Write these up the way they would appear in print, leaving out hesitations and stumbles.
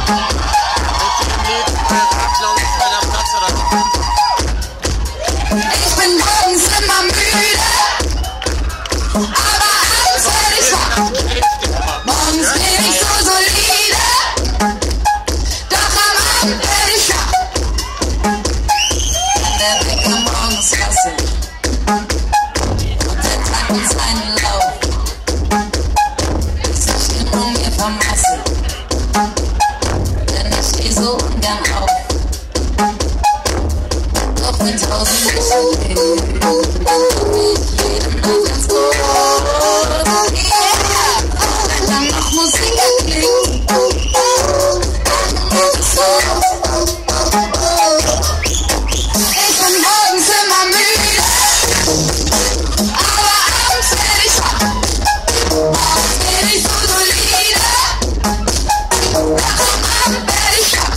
Ich bin morgens immer müde, aber abends werde ich wach. Morgens bin ich so solide, doch am Abend werde ich wach. Wenn der Wecker morgens rasselt und der Tag in seinen Lauf, ist die Stimmung mir vermasselt, denn ich steh so ungern auf. Doch wenn tausend Menschen leben, dann bin ich jede Nacht ganz gut. Yeah! Wenn dann noch Musik erklingt, dann geht es so. Ich bin morgens immer müde, aber abends werde ich wach. Morgens bin ich so solide, doch am Abend werde ich wach.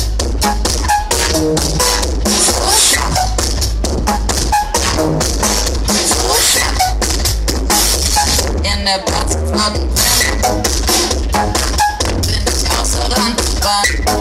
In der Platzfahrt bin ich außer Rand gefahren.